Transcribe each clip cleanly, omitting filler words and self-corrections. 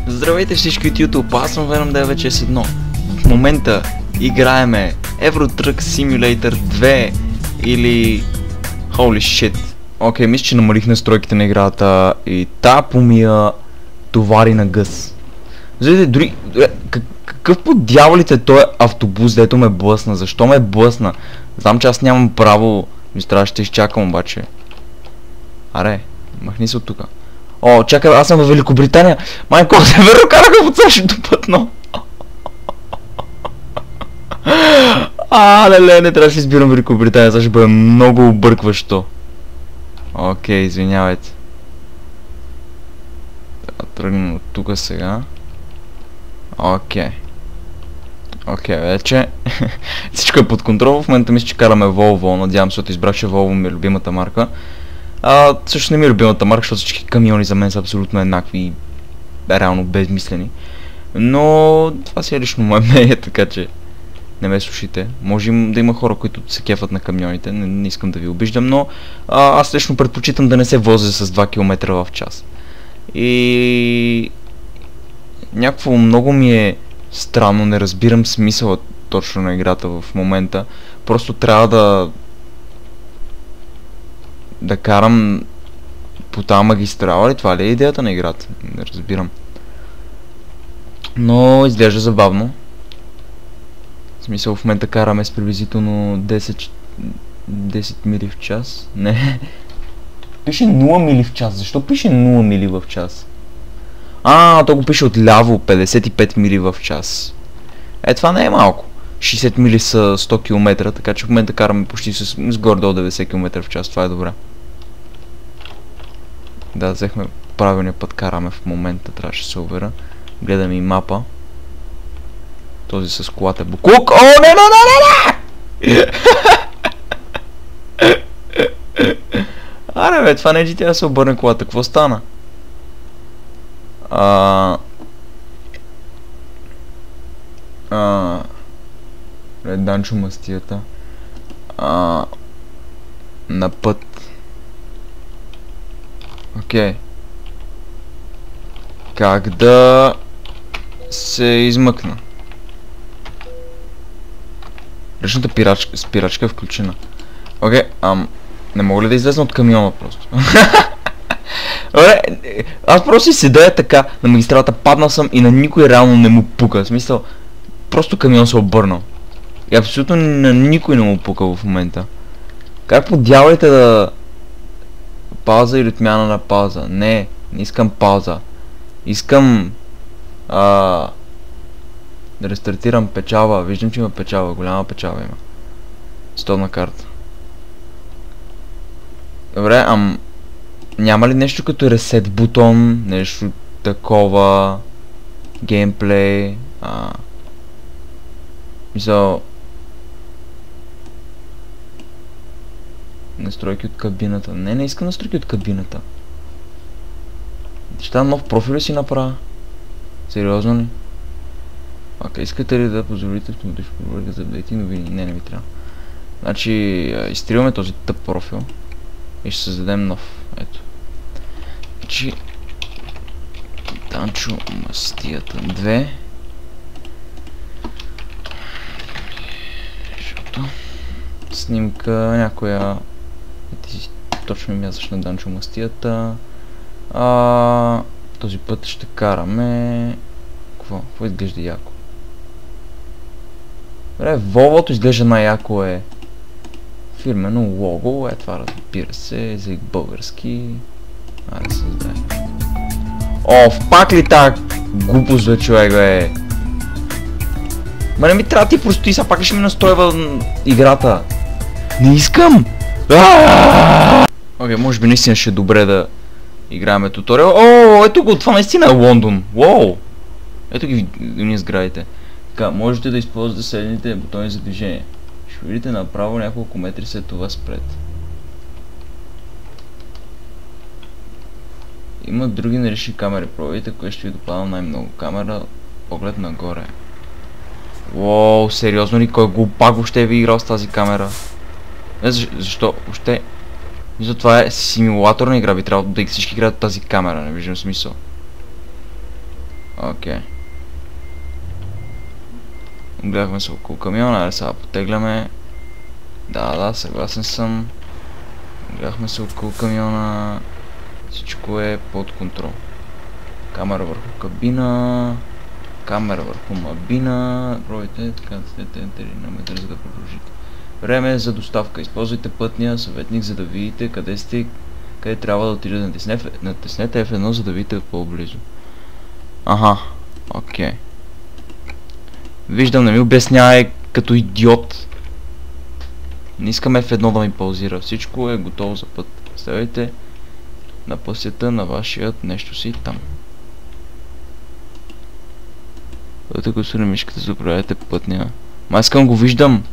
Здравейте всички от YouTube, аз съм Venom 961. В момента играеме Euro Truck Simulator 2 или Holy shit. Окей, мисля, че намалих настройките на играта и та помия товари на гъс. Знаете, дори... Какъв по дяволите той автобус, дето ме блъсна? Защо ме блъсна? Знам, че аз нямам право. Ми трябваше да изчакам обаче. Аре, махни се от тука. О, чакай, аз съм в Великобритания. Майко, се верно караха по същото пътно. Леле, не трябваше да избирам Великобритания, сега ще бъде много объркващо. Окей, извинявайте. Да тръгнем от тука сега. Окей, вече всичко е под контрол. В момента мисля, че караме Volvo. Надявам се, защото избрах, че Volvo ми е любимата марка. Също не ми е любимата марка, защото всички камиони за мен са абсолютно еднакви и реално безмислени. Но това си е лично мое мнение, така че не ме слушайте. Може да има хора, които се кефат на камионите, не искам да ви обиждам, но аз лично предпочитам да не се возя с 2 км в час. И някакво много ми е странно, не разбирам смисъла точно на играта в момента. Просто трябва да карам по тази магистрала, и това ли е идеята на играта? Не разбирам. Но изглежда забавно. В смисъл, в момента караме с приблизително 10 мили в час. Не. Пише 0 мили в час. Защо пише 0 мили в час? То го пише отляво, 55 мили в час. Това не е малко. 60 мили са 100 км, така че в момента караме почти с горе до 90 км в час. Това е добре. Да, взехме правилния път, караме в момента, трябваше да се уверя. Гледаме и мапа. Този с колата е буклук. О, не! Аре бе, това не е GTA да се обърне колата. Какво стана? Данчо мастията. На път. Окей. Как да се измъкна? Ръчната спирачка е включена. Окей, не мога ли да излезна от камиона просто? Добре, аз просто си седя така на магистралата, паднал съм и на никой реално не му пука. В смисъл, просто камион се обърнал. И абсолютно на никой не му пука в момента. Как по дяволите да... Пауза или отмяна на пауза? Не искам пауза. Искам... да рестартирам печалба. Виждам, че има печалба. Голяма печалба има. Стодна карта. Добре, няма ли нещо като ресет бутон? Нещо такова? Геймплей? Мисъл... Настройки от кабината. Не искам настройки от кабината. Ще трябва нов профил ли си направя? Сериозно ли? Искате ли да позволите автоматично проверка за апдейти новини? Не ми трябва. Значи, изтриваме този тъп профил и ще създадем нов. Ето. Значи, Данчо мастията 2. Снимка някоя. Точно ми язъч на Данчо мастията. Този път ще караме... Какво изглежда яко? Добре, Volvo-то изглежда най-яко е фирмено лого. Това разбира се, език български. Да се знае. Пак ли тази глупост бе, човек бе? Не ми трябва ти прости, сега пак ще ми настройва играта. Не искам! Окей, може би наистина ще е добре да играем туториал. Ето го, това наистина е Лондон. Уоу! Ето ги ние сградите. Така, можете да използвате следните бутони за движение. Ще видите направо няколко метри след това спред. Има други налични камери. Пробвайте, кое ще ви допада най-много. Камера, поглед нагоре. Уоу, сериозно ли? Кой глупак въобще ви играл с тази камера? Защо? Въобще... Това е симулаторна игра, би трябвало да всички играят тази камера, не виждам смисъл. Окей. Гледахме се около камиона, ай сега потегляме. Да, съгласен съм. Гледахме се около камиона. Всичко е под контрол. Камера върху кабина. Камера върху мабина. Бройте, така на метър, за да продължите. Време за доставка. Използвайте пътния съветник, за да видите къде сте, къде трябва да отидете. Натиснете F1, за да видите по-близо. Аха, окей. Виждам, не ми обяснявай като идиот. Не искам F1 да ми паузира. Всичко е готово за път. Ставайте на пъсята на вашият нещо си там. Бъдете го на мишката, за да управляете пътния. Ма искам го виждам.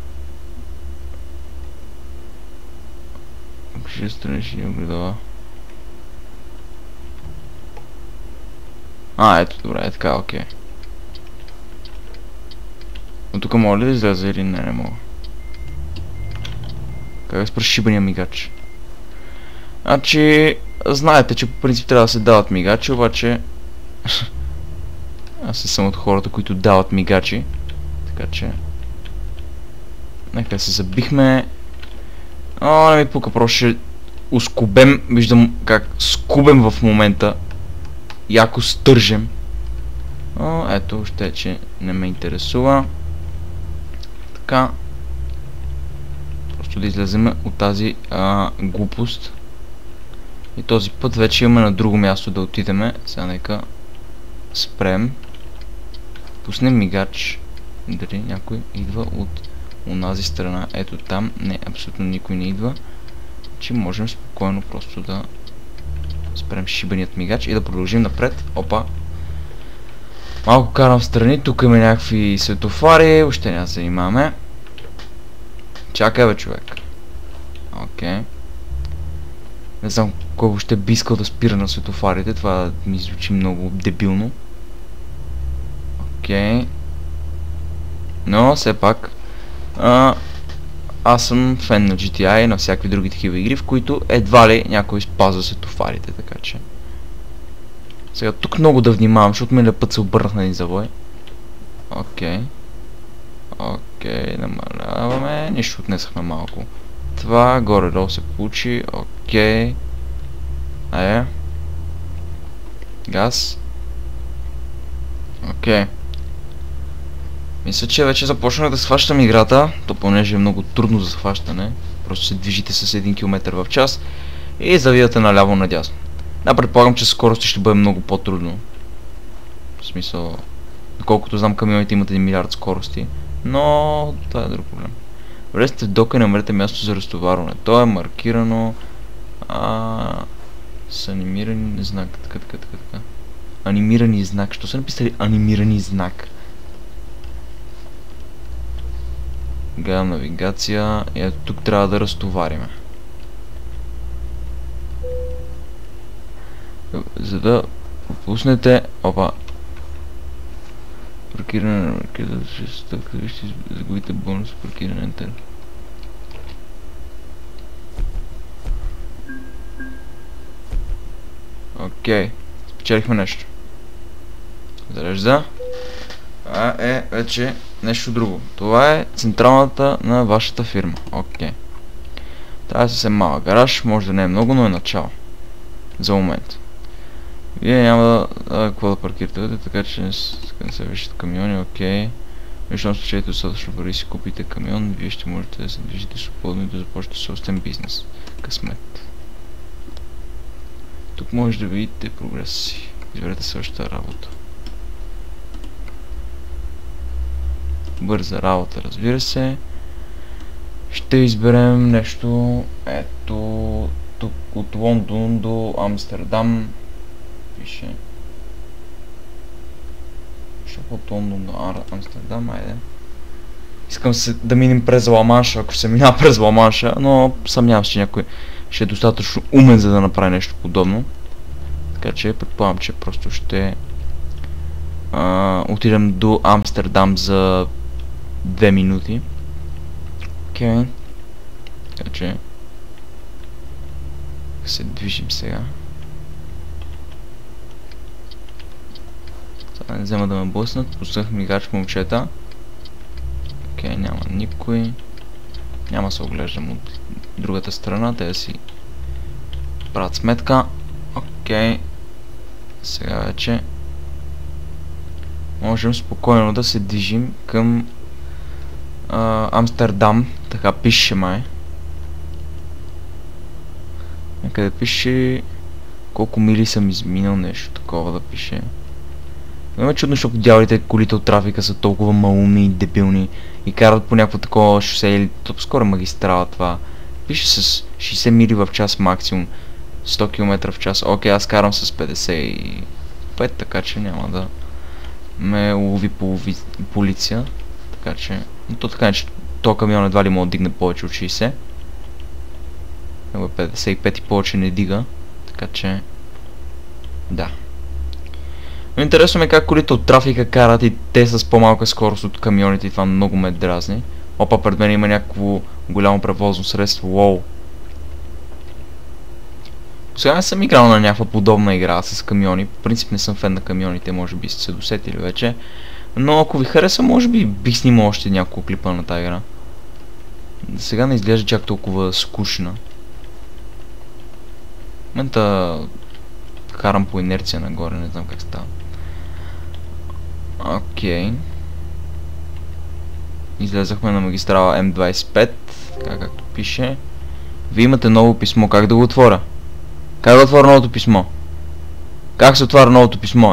Ако ще страниш ни огледала. Ето, добре, е така, окей. Но тук мога ли да изляза или не мога? Как е с прашибания мигач? Значи, знаете, че по принцип трябва да се дават мигачи, обаче... Аз съм от хората, които дават мигачи. Така че... Нека се забихме. Не ми пука, просто ще ускубем. Виждам как скубем в момента. Яко стържем. Ето, още че не ме интересува. Така. Просто да излезем от тази глупост. И този път вече имаме на друго място да отидеме. Сега нека спрем. Пуснем мигач. Дали някой идва от онази страна. Ето там. Не, абсолютно никой не идва. Че можем спокойно просто да спрем шибаният мигач и да продължим напред. Опа. Малко карам в страни. Тук има някакви светофари. Още няма да се занимаваме. Чакай бе, човек. Окей. Не знам кой въобще би искал да спира на светофарите. Това ми звучи много дебилно. Окей. Но все пак аз съм фен на GTA и на всякакви други такива игри, в които едва ли някой спазва светофарите, така че... Сега тук много да внимавам, защото миналия път се обърнах на един завой. Окей. Окей, намаляваме. Нищо отнесахме малко. Това горе-долу се получи. Окей. Газ. Окей. Мисля, че вече започнах да схващам играта, то понеже е много трудно за схващане. Просто се движите с 1 км в час и завидате наляво надясно. Предполагам, че скоростта ще бъде много по-трудно. В смисъл, доколкото знам, камионите имат 1 милиард скорости, но това е друг проблем. Влезте в дока и намерете място за разтоварване. То е маркирано с анимирани знак. Така. Анимирани знак. Що са написали анимирани знак? Гледам навигация и ето тук трябва да разтовариме. За да пропуснете... Опа. Паркиране на маркета, ще загубите бонус паркиране ентер. Окей. Спечелихме нещо. Зарежда. Вече нещо друго. Това е централната на вашата фирма. Окей. Това е съвсем малък гараж. Може да не е много, но е начало. За момент. Вие няма какво да паркирате, така че не се виждат камиони. Окей. Виждам случаите достатъчно пари си купите камион. Вие ще можете да се движите свободно и да започнете собствен бизнес. Късмет. Тук може да видите прогрес си. Изберете същата работа. Бърза работа, разбира се. Ще изберем нещо. Ето тук от Лондон до Амстердам. Пише. От Лондон до Амстердам, айде. Искам да минем през Ла-Манша, ако се мина през Ла-Манша, но съмнявам се, че някой ще е достатъчно умен, за да направи нещо подобно. Така че предполагам, че просто ще отидем до Амстердам за 2 минути. Окей. Така че се движим сега. Сега не взема да ме блъснат. Пуснах мигач, момчета. Окей, няма никой. Няма се оглеждам от другата страна, те да си правят сметка. Окей. Сега вече можем спокойно да се движим към Амстердам. Така пише май. Някъде пише колко мили съм изминал, нещо такова да пише. Но е чудно, защото дяволите колите от трафика са толкова малумни и дебилни и карат по някакво такова шосе или по-скоро магистрала това. Пише с 60 мили в час максимум, 100 км в час. Окей, аз карам с 55, така че няма да ме лови полиция. Така че, но то така че то камион едва ли мога да дигне повече от 60. Него е 55 и повече не дига, така че да. Но интересно ме как колите от трафика карат и те с по-малка скорост от камионите и това много ме дразни. Опа, пред мен има някакво голямо превозно средство, лоу. Сега не съм играл на някаква подобна игра с камиони, по принцип не съм фен на камионите, може би сте се досетили вече. Но ако ви хареса, може би бих снимал още няколко клипа на тази игра. Сега не изглежда чак толкова скучна. В момента карам по инерция нагоре, не знам как става. Окей. Излезахме на магистрала М25, така както пише. Вие имате ново писмо, как да го отворя? Как да отворя новото писмо? Как се отваря новото писмо?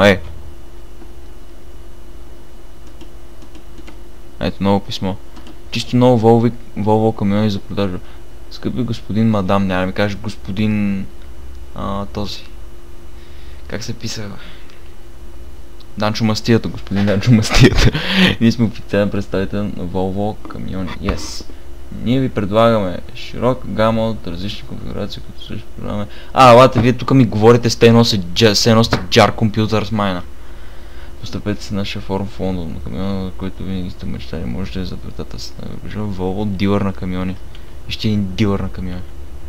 Ето ново писмо. Чисто ново Volvo камиони за продажба. Скъпи господин мадам, няма да ми кажеш господин този. Как се писа? Данчо Мастията, господин Данчо Мастията. Ние сме официален представител на Volvo камиони. Yes. Ние ви предлагаме широка гама от различни конфигурации, които също предлагаме. Лата, вие тук ми говорите с те носите джар компютър с майна. Постъпете се на нашия форум в Лондон, на камиона, на който винаги сте мечтали. Можете да запретата с Volvo, дилър на камиони. Вижте един дилър на камиони.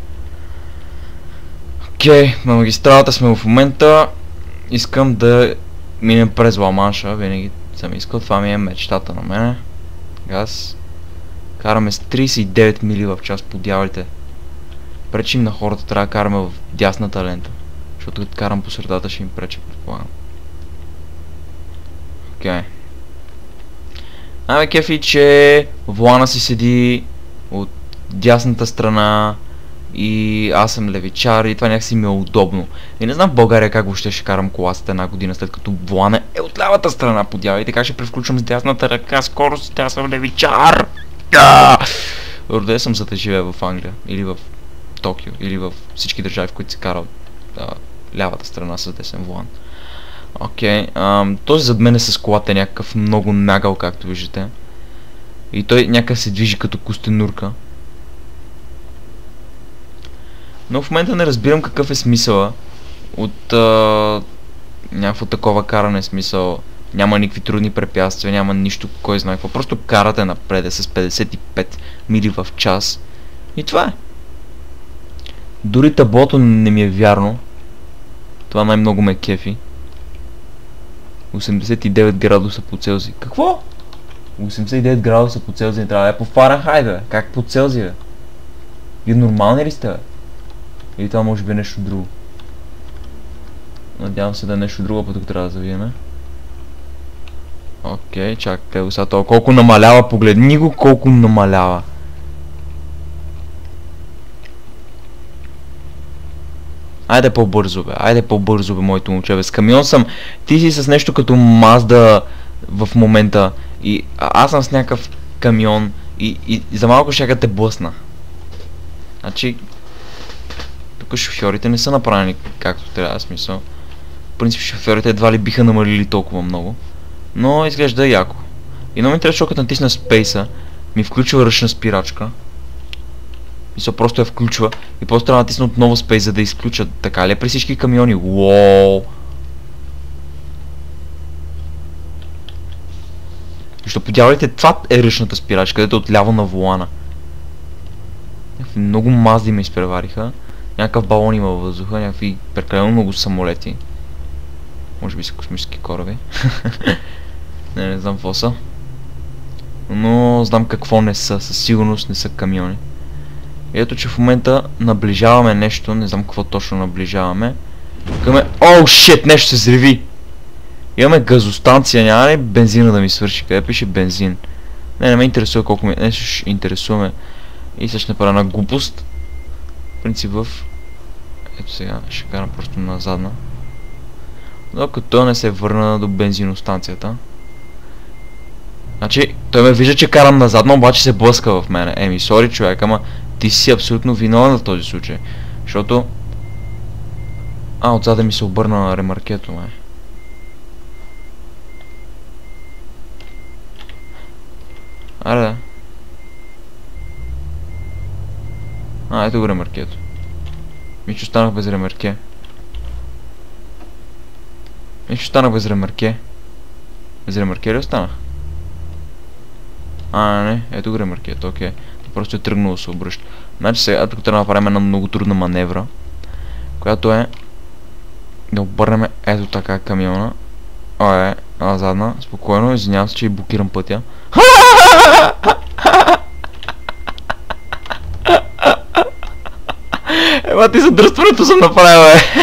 Окей, на магистралата сме в момента. Искам да минем през Ла-Манша, винаги съм искал, това ми е мечтата на мене. Газ. Караме с 39 мили в час по дяволите. Пречим на хората, трябва да караме в дясната лента. Защото като карам по средата ще им преча, предполагам. Окей. Ами кефи, че волана си седи от дясната страна и аз съм левичар и това някакси ми е удобно. И не знам в България как въобще ще карам колата една година след като волана е от лявата страна по дява и така ще превключвам с дясната ръка, скорост, аз съм левичар. Роден съм за да живея в Англия или в Токио или в всички държави, в които се кара лявата страна с десен волан. Окей, този зад мен е с колата е някакъв много нагъл, както виждате. И той някакъв се движи като костенурка. Но в момента не разбирам какъв е смисъла от някакво такова каране, смисъл. Няма никакви трудни препятствия, няма нищо, кой знае какво. Просто карате напред с 55 мили в час. И това е. Дори таблото не ми е вярно. Това най-много ме кефи. 89 градуса по Целзий. Какво? 89 градуса по Целзий не трябва да е по Фаренхайт, бе. Как по Целзий, бе? Вие нормални ли сте, бе? Или това може би е нещо друго? Надявам се да е нещо друго, пък трябва да завиеме. Окей, чакай го сега това. Колко намалява, погледни го колко намалява. Айде по-бързо, бе. Айде по-бързо, бе, моето момче, бе. С камион съм. Ти си с нещо като Мазда в момента. И аз съм с някакъв камион. И за малко ще те блъсна. Значи... Тук шофьорите не са направени както трябва, смисъл. В принцип шофьорите едва ли биха намалили толкова много. Но изглежда яко. И много ми интересно, защото като натисна спейса, ми включва ръчна спирачка. Мисля, просто я включва и просто трябва да натисна отново спейс, за да изключат. Така ли е при всички камиони? Уоу! Защото подявайте, това е ръчната спирачка, където е отляво на волана. Много мазди ме изпревариха. Някакъв балон има във въздуха, някакви прекалено много самолети. Може би са космически кораби. Не знам какво са. Но знам какво не са. Със сигурност не са камиони. И ето, че в момента наближаваме нещо. Не знам какво точно наближаваме. Оу, шит, нещо се взриви. Имаме газостанция, няма ли бензина да ми свърши? Къде пише бензин? Не ме интересува колко ми... Не, ще интересуваме. И сега ще направя една глупост. В принцип Ето сега, ще карам просто на задна. Докато не се върна до бензиностанцията. Значи, той ме вижда, че карам на задна, обаче се блъска в мене. Сори човек, ама ти си абсолютно виновен в този случай. Защото... отзаде ми се обърна на ремаркето, май. Аре да. Ето го ремаркето. Мисля, останах без ремарке. Без ремарке ли останах? Не, ето го ремаркето, окей. Просто е тръгнало да се обръща. Значи сега тук трябва да направим една много трудна маневра, която е да обърнем ето така камиона. Задна, спокойно, извинявам се, че и блокирам пътя. Ти задръстването съм направил,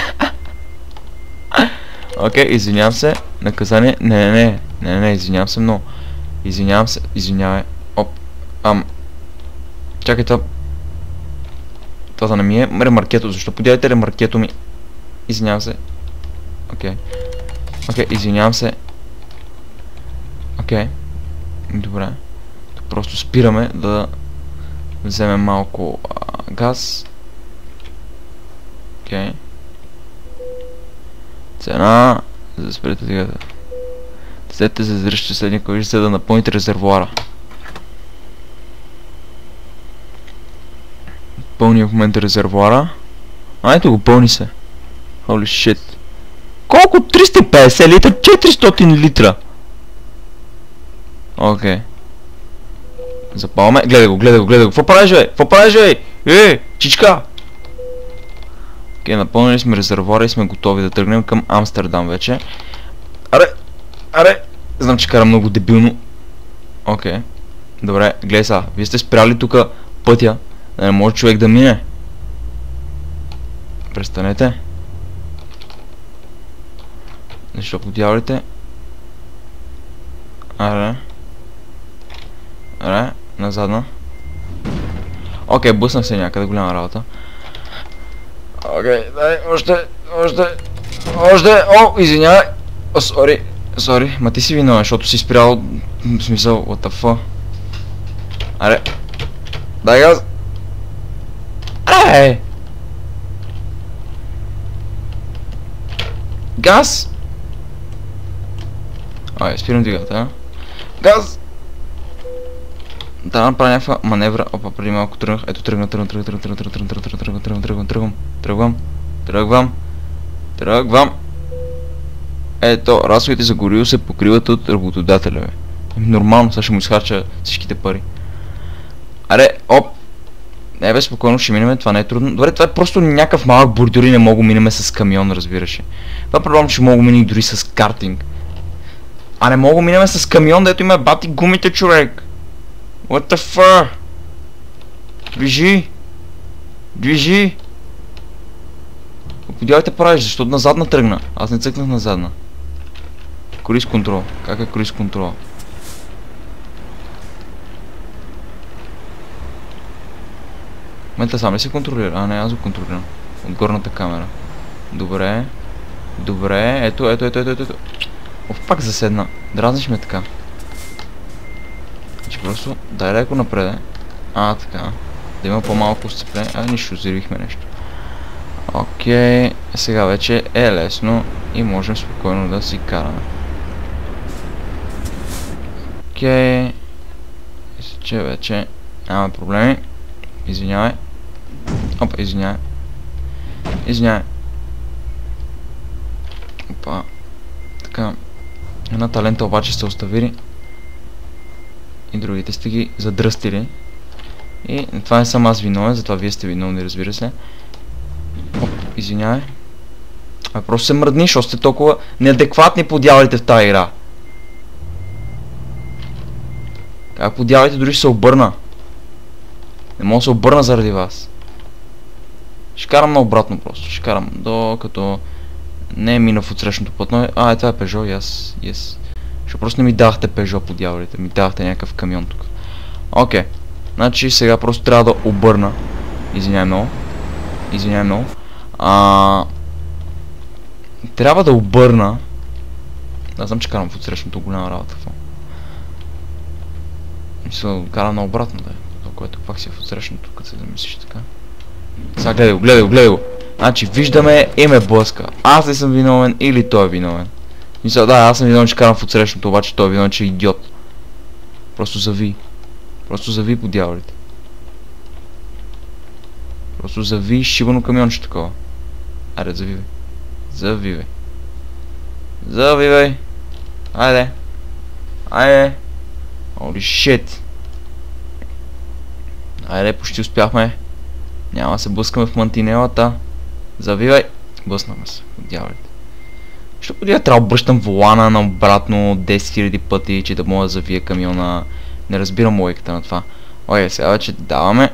Окей, извинявам се. Наказание. Не, извинявам се много. Извинявай. Чакай това. Това да не ми е ремаркето. Защо подявате ремаркето ми? Извинявам се. Окей, извинявам се. Добре. Просто спираме да вземем малко газ. Цена, за да спрете тигата. След се зръща следния кожи, за да напълните резервуара. Пълни в момента резервуара. Ето го, пълни се. Holy shit. Колко? 350 литра? 400 литра! Окей. Запалваме. Гледай го. Какво правиш, бе? Чичка! Напълнили сме резервуара и сме готови да тръгнем към Амстердам вече. Аре! Знам, че кара много дебилно. Добре, гледай сега. Вие сте спряли тук пътя, да не може човек да мине. Престанете. Защо подявалите? Аре, назадна. Блъснах се някъде, голяма работа. Дай, още, извинявай. Сори, ма ти си виновен, защото си спрял, в смисъл, what the fuck. Аре, дай газ. Газ. Спирам двигата, Газ. Да направя някаква маневра. Преди малко тръгнах. Ето тръгвам. Ето, разходите за гориво се покриват от работодателя, бе. Нормално, сега ще му изхарча всичките пари. Не бе, спокойно ще минем, това не е трудно. Добре, това е просто някакъв малък бордюр и не мога минем с камион, разбираш. Това проблем, че мога минем дори с картинг. Не мога минем с камион, дето има бати гумите, човек. What the fuck? Движи! Подявайте правиш, защото назадна тръгна. Аз не цъкнах назадна. Круиз контрол. Как е круиз контрол? В момента сам ли се контролира? Не, аз го контролирам. От горната камера. Добре. Ето. Пак заседна. Дразниш ме така. Просто дай леко напред. Така. Да има по-малко сцепление. Нищо, взривихме нещо. Сега вече е лесно и можем спокойно да си караме. Мисля, че вече нямаме проблеми. Извинявай. Извинявай. Така. Едната лента обаче сте оставили. И другите сте ги задръстили. И това не съм аз виновен, затова вие сте виновни, разбира се. Извинявай. Просто се мръдни, защото сте толкова неадекватни по дяволите в тази игра. Как по дяволите дори ще се обърна? Не мога да се обърна заради вас. Ще карам наобратно просто. Ще карам докато не е мина в отсрещното платно. Това е Peugeot и аз. Yes. Ще просто не ми дахте Peugeot по дяволите. Ми дахте някакъв камион тук. Окей. Значи сега просто трябва да обърна. Извинявай много. Извинявай много. Трябва да обърна. Аз знам, че карам в отсрещното голяма работа. Мисля, карам наобратно, да е. Което пак си е в отсрещното, като се замислиш така. Сега гледай го. Значи виждаме и ме блъска. Аз ли съм виновен или той е виновен? Мисля, да, аз съм виновен, че карам в отсрещното, обаче той е виновен, че е идиот. Просто зави по дяволите. Просто зави шибано камионче такова. Айде, завивай. Айде. Holy shit. Айде, почти успяхме. Няма да се блъскаме в мантинелата. Завивай. Блъснахме се. Дяволите. Ще подига трябва да обръщам волана на обратно 10 000 пъти, че да мога да завия камиона. Не разбирам логиката на това. Окей, сега вече даваме.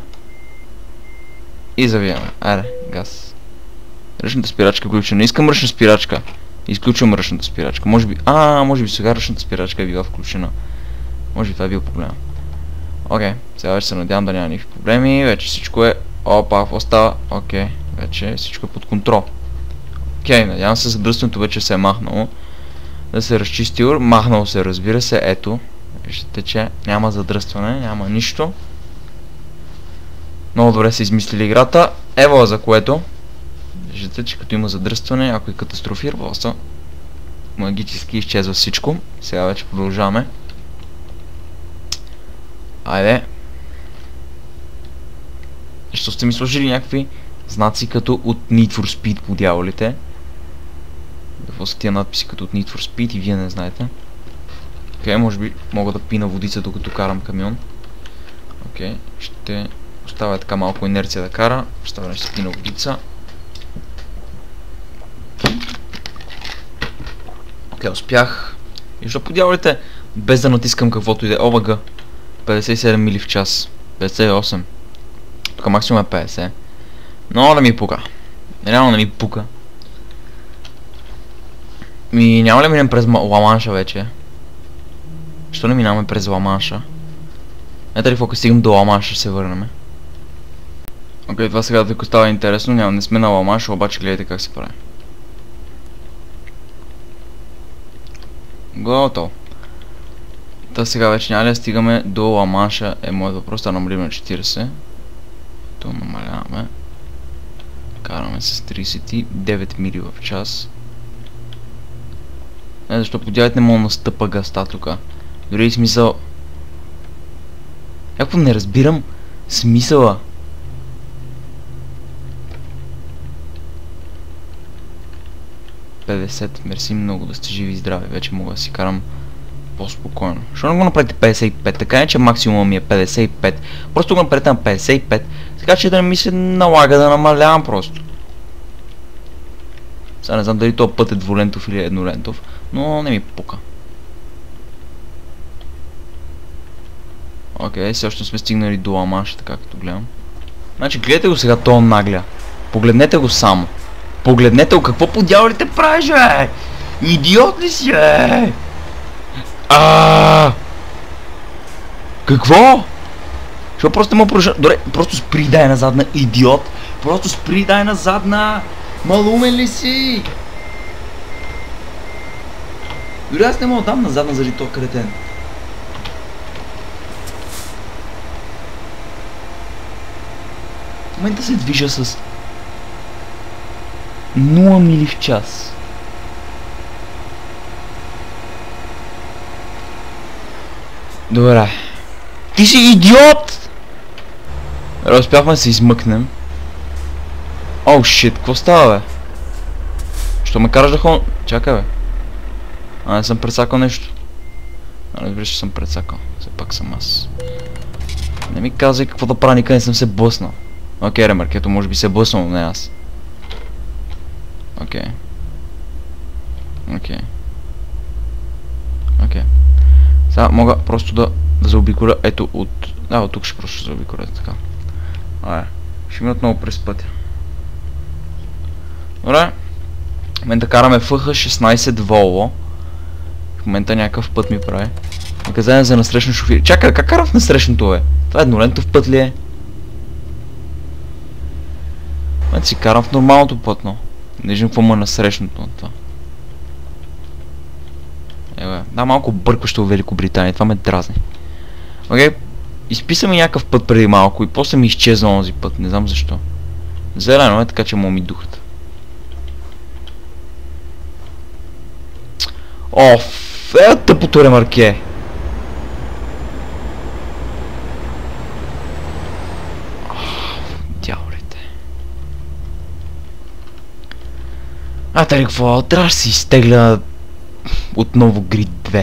И завиваме. Айде, газ. Ръчната спирачка включена. Не искам ръчна спирачка. Изключвам ръчната спирачка. Може би сега ръчната спирачка е била включена. Може би това е бил проблем. Окей, сега вече се надявам да няма никакви проблеми. Вече всичко е... Опа, какво става? Окей, вече всичко е под контрол. Окей, надявам се задръстването вече се е махнало. Да се разчистил. Махнало се, разбира се. Ето. Виждате, че няма задръстване, няма нищо. Много добре са измислили играта. Ево за което. Виждате, че като има задръстване, ако е катастрофира, просто магически изчезва всичко. Сега вече продължаваме. Айде. Защо сте ми сложили някакви знаци като от Need for Speed по дяволите? Какво са тия надписи като от Need for Speed и вие не знаете? Окей, може би мога да пина водица докато карам камион. Окей, ще оставя така малко инерция да кара. Оставя ще пина водица. Окей, успях. И защо по дяволите? Без да натискам каквото иде. ОВГ. 57 мили в час. 58. Тук максимум е 50. Но да ми пука. Реално не ми пука. Няма ли минем през Ла-Манша вече? Що не минаваме през Ла-Манша? Ето ли ако стигнем до Ла-Манша ще се върнем. Окей, това сега да става интересно. Не сме на Ла-Манша, обаче гледайте как се прави. Готово. Та сега вече няма ли да стигаме до Ла-Манша е моят въпрос, да намалим на 40. То намаляваме. Караме с 39 мили в час. Защо подявайте не мога да настъпа гъста тука. Дори и смисъл... Яко не разбирам смисъла. Мерси много, да сте живи и здрави. Вече мога да си карам по-спокойно. Защо не го направите 55? Така не, че максимум ми е 55. Просто го направите на 55. Така че да не ми се налага да намалявам просто. Сега не знам дали този път е двулентов или еднолентов, но не ми пука. Окей, все още сме стигнали до Ла-Манша, така като гледам. Значи гледайте го сега, този нагля. Погледнете го само. Погледнете го, какво по дяволите правиш, бе? Идиот ли си, бе? Какво? Защо просто му продължа... Добре, просто спри дай на задна, идиот. Просто спри дай на задна. Малумен ли си? Дори аз не мога да дам на задна заради този кретен. В момента се движа с 0 мили в час. Добре. Ти си идиот! Успяхме да се измъкнем. Оу, шит, какво става, бе? Що ме караш да хон... Чакай, бе. Не съм прецакал нещо. Разбира, че съм прецакал. Все пак съм аз. Не ми казвай какво да правя, никъде не съм се блъснал. Окей, ремаркето може би се е блъснал, не аз. Окей. Окей. Окей. Сега мога просто да заобиколя, ето от... Да, от тук ще просто заобиколя, така. Ще мина отново през пътя. Добре. В момента караме FH 16 Volvo. В момента някакъв път ми прави. Наказание за насрещно шофир. Чакай, как карам в насрещното, бе? Това еднолентов път ли е? В момента си карам в нормалното пътно. Не виждам какво му е насрещното на това. Да, малко бъркващо в Великобритания, това ме дразни. Окей, изписа ми някакъв път преди малко и после ми изчезва онзи път, не знам защо. Зелено е, така че му ми духат. Оф, тъпото ремарке. Дяволите. Тали какво, трябва да си изтегля отново грид 2.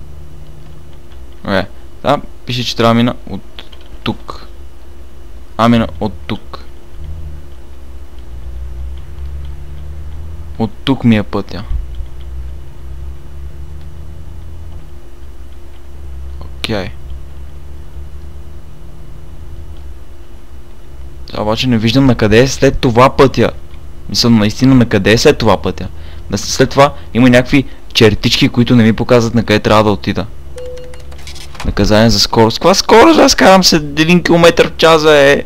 Да, пише, че трябва да мина от тук. Мина от тук. От тук ми е пътя. Окей. Сега обаче не виждам на къде е след това пътя. Мисля, наистина на къде е след това пътя. След това има някакви чертички, които не ми показват на къде трябва да отида. Наказание за скорост. Каква скорост? Аз карам се 1 км в час, е.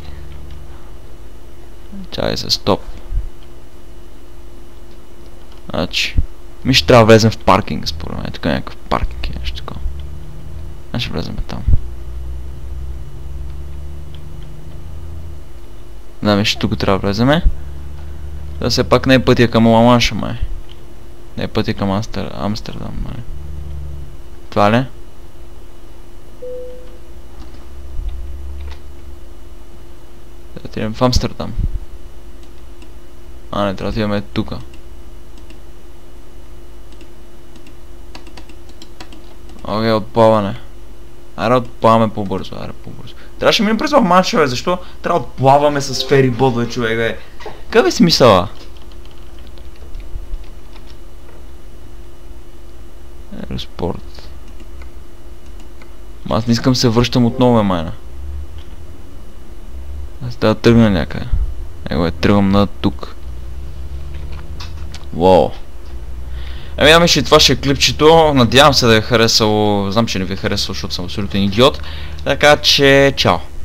Чай се, стоп. Значи, ми ще трябва да влезем в паркинг, според мен. Тук е някакъв паркинг и нещо такова. Ще влезем там. Да, мисля, тук трябва да влеземе. Да, все пак не е пътя към Ла-Манша, май. Не е пътя към Амстердам, май. Това ли? Да отидем в Амстердам. Не, трябва да отидем тука. Окей, отплаване. Аре, отплаваме по-бързо, Трябваше минем през Ла-Манша, бе, защо трябва да отплаваме с ферибот, бе, човек, бе? Какъв е смисъла? Аероспорт. Аз не искам се връщам отново, майна. Аз трябва да тръгна някъде. Тръгвам на тук. Уау. Ами, че това ще е клипчето. Надявам се да ви е харесало. Знам, че не ви е харесало, защото съм абсолютен идиот. Така че, чао.